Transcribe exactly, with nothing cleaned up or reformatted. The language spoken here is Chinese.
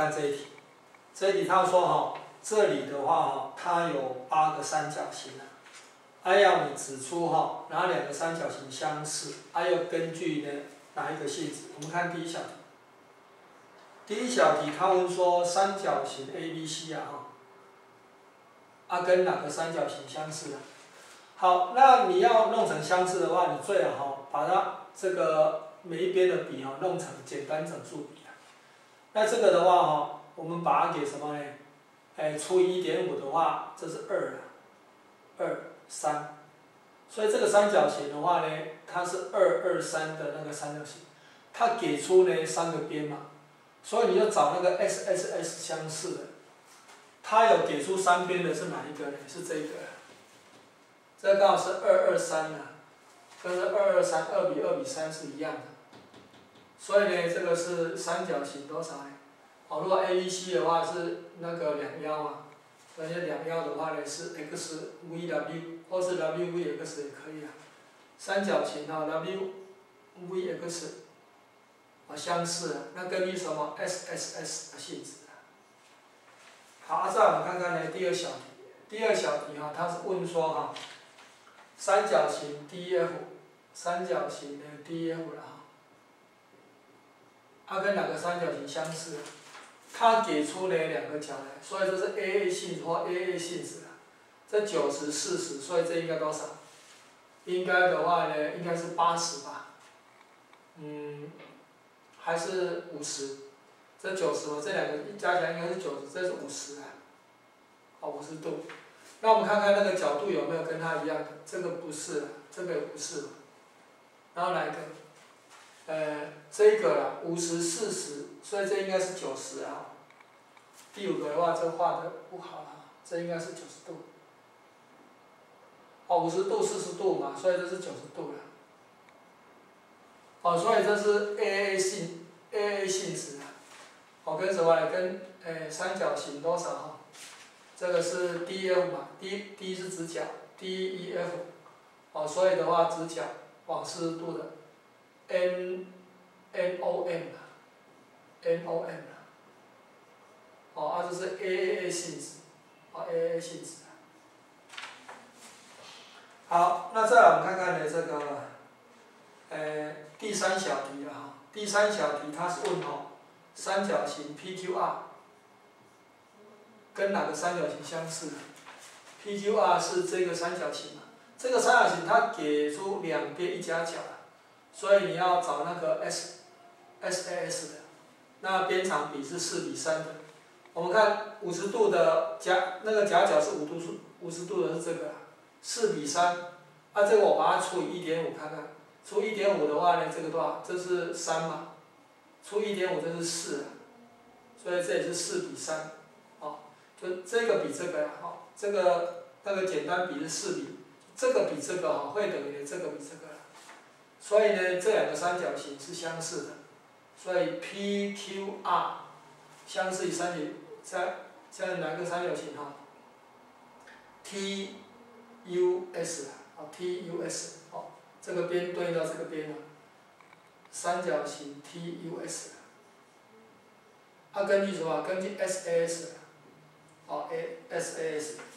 看这一题，这一题他说哈，这里的话哈，它有八个三角形啊，还要你指出哈哪两个三角形相似，还要根据呢哪一个性质？我们看第一小题。第一小题他问说三角形 A B C 啊哈，啊跟哪个三角形相似啊？好，那你要弄成相似的话，你最好哈把它这个每一边的比哈弄成简单整数比啊。那这个的话哈，我们把它给什么呢？哎，除以一点五的话，这是二啊，二三。所以这个三角形的话呢，它是二二三的那个三角形，它给出呢三个边嘛，所以你就找那个 S S S 相似的，它有给出三边的是哪一个呢？是这个，这刚好是二二三啊，跟这二二三二比二比三是一样的，所以呢，这个是三角形多少呢？哦，如果 A B C 的话是那个两腰啊，而且两腰的话呢是 x v w 或是 w v x 也可以啊。三角形啊 w v x 啊相似啊，那根据什么 S S S 的性质啊。好，啊，再我们看看呢第二小题，第二小题哈、啊，它是问说哈、啊，三角形 D F， 三角形的 D F 了哈，它跟哪个三角形相似？它给出呢两个角来，所以这是 A A 性质或 A A 性质啊。这九十、四十，所以这应该多少？应该的话呢，应该是八十吧。嗯，还是五十？这九十嘛，这两个加起来应该是九十，这是五十啊。好，五十度。那我们看看那个角度有没有跟它一样的？这个不是，这个也不是。然后哪一个？呃，这个啦，五十、四十，所以这应该是九十啊。第五个的话，这画的不好啊，这应该是九十度。哦，五十度、四十度嘛，所以这是九十度了。哦，所以这是 A A 性 A A 性质啊。哦，跟什么呢？跟诶三角形多少哈？这个是 D F 嘛 ，D D 是直角 ，D E F， 哦，所以的话直角往四十度的 N N O M 啊 ，N O M 啊。哦，啊这是 A A A 性质，哦 A A A 性质。好，那再来我们看看呢这个，呃第三小题了哈。第三小题它是问哦，三角形 P Q R 跟哪个三角形相似 ？P Q R 是这个三角形嘛？这个三角形它给出两边一夹角啊，所以你要找那个 S S A S 的，那边长比是四比三的。我们看五十度的夹那个夹角是五度数，五十度的是这个、啊，四比三，啊这个我把它除以一点五看看，除一点五的话呢，这个多少？这是三嘛，除一点五这是四、啊，所以这也是四比三，哦，就这个比这个呀、啊，哦，这个那个简单比是四比，这个比这个哈、哦、会等于这个比这个、啊，所以呢这两个三角形是相似的，所以 P Q R 相似于三角。在在哪个三角形哈 ？T U S 啊 ，T U S 哦，这个边对应到这个边了，三角形 T U S。它根据什么？根据 S A S， 哦 ，A S A S。